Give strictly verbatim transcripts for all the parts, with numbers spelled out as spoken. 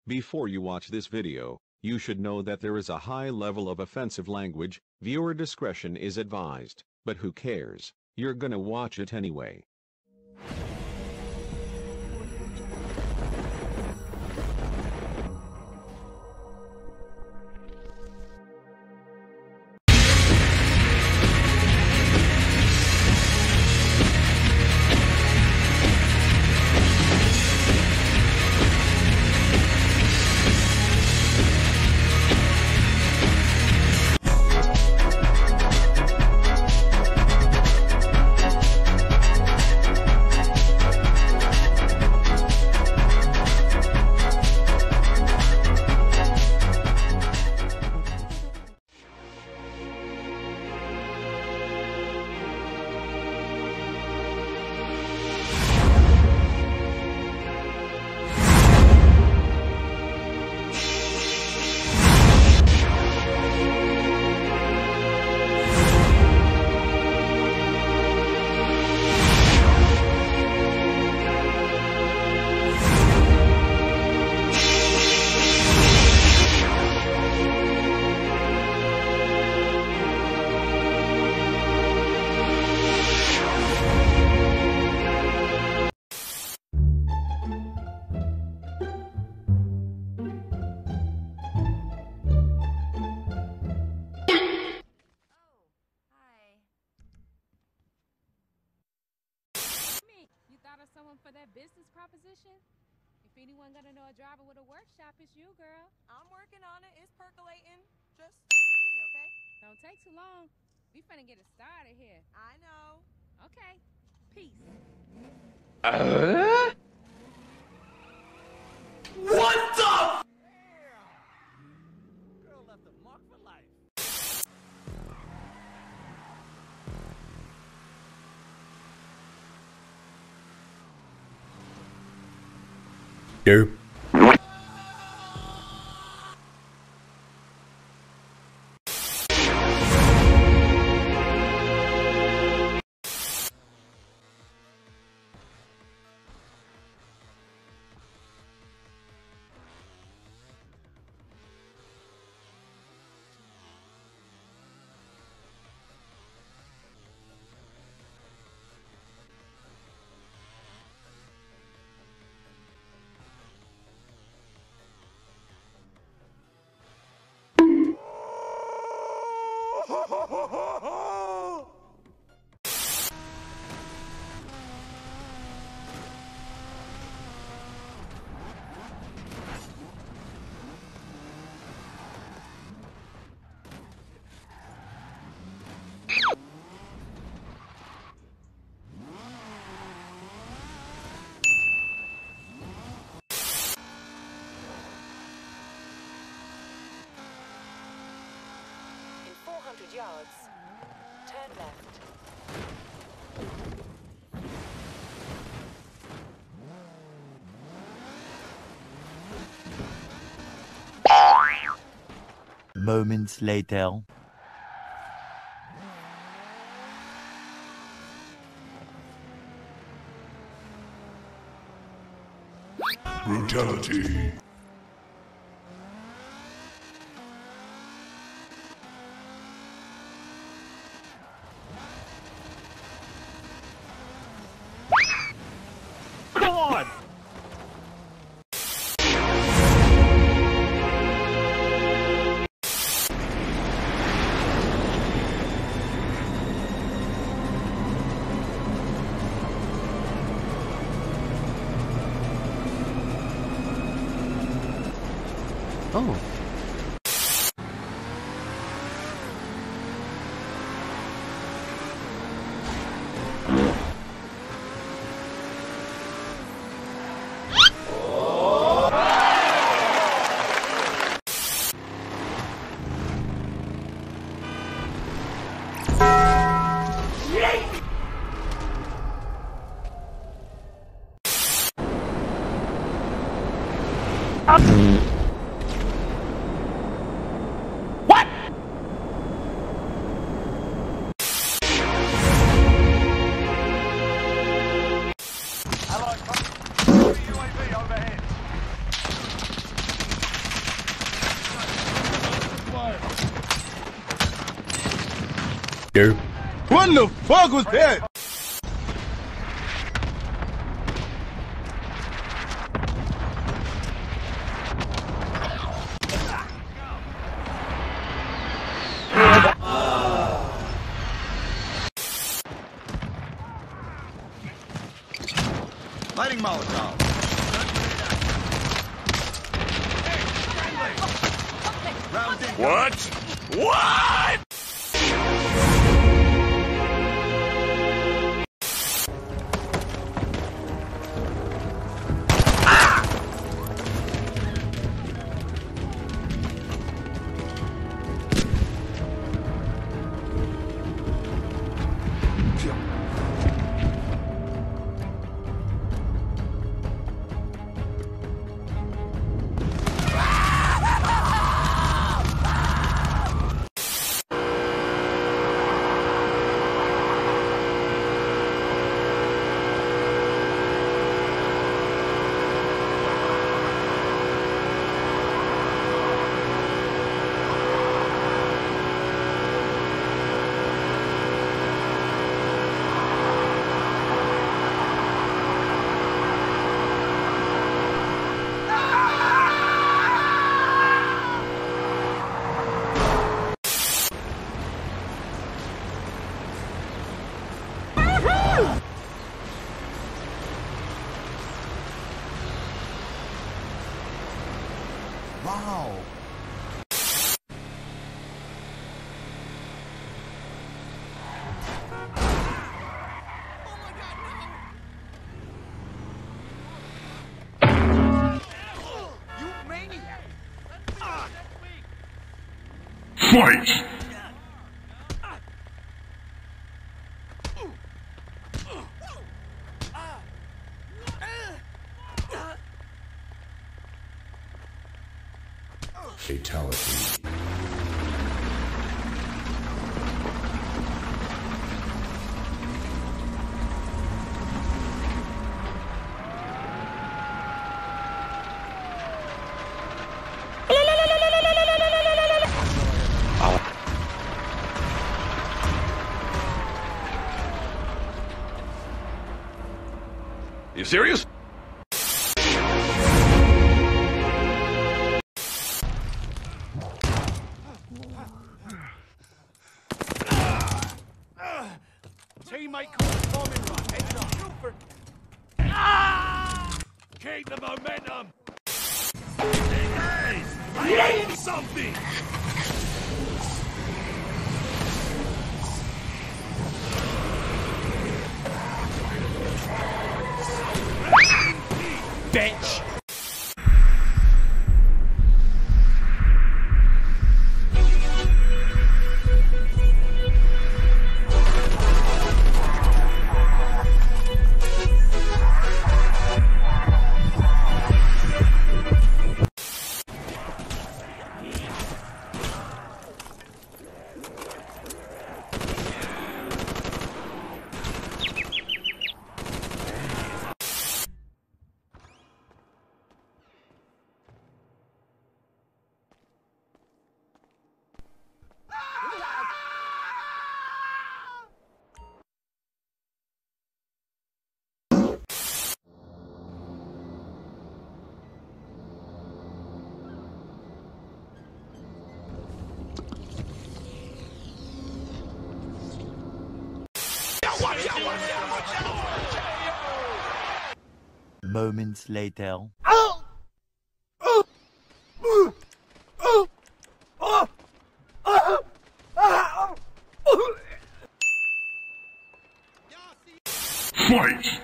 Before you watch this video, you should know that there is a high level of offensive language. Viewer discretion is advised, but who cares? You're gonna watch it anyway. Someone for that business proposition? If anyone gonna know a driver with a workshop, it's you, girl. I'm working on it. It's percolating. Just leave it to me, okay? Don't take too long. We finna get it started here. I know. Okay. Peace. Uh? What the? Damn! Girl left a mark for life. Yo. four hundred yards. Turn left. Moments later. Brutality. God! Oh. What? Allied U A V overhead. Derp. What the fuck was that? Lighting Molotov. What? What? Wow. Fight! Fatality. You serious? Teammate caught bombing run. Heads up. Super. Ah! Keep the momentum. Hey, I need something. Bitch. Moments later. Fight!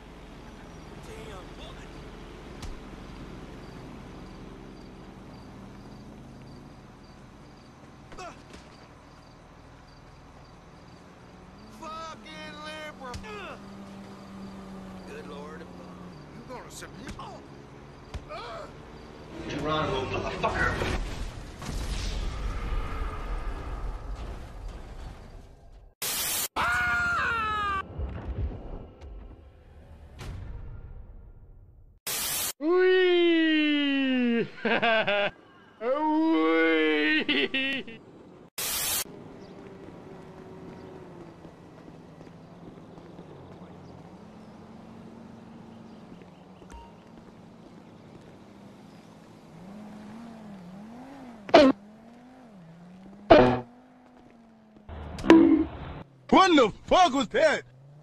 Fucking liberal. Good lord. You gonna submit? Oh. Geronimo, motherfucker. Wee! Wee! What the fuck was that?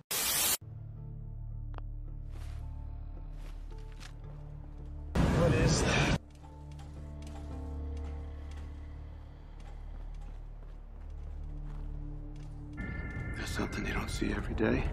What is that? There's something you don't see every day.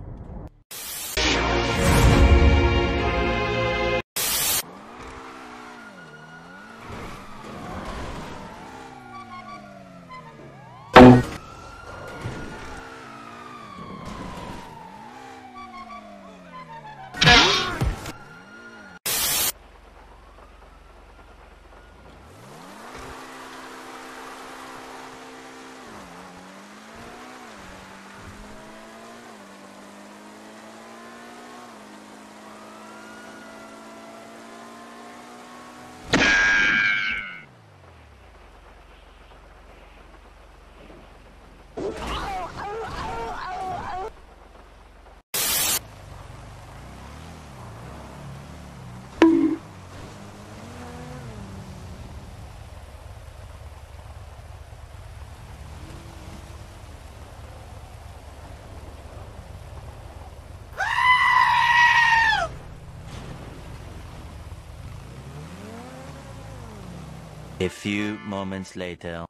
A few moments later.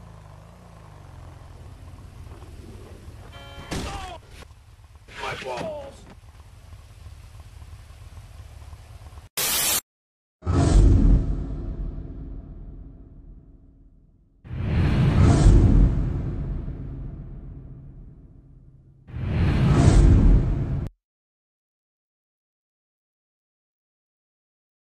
My fault.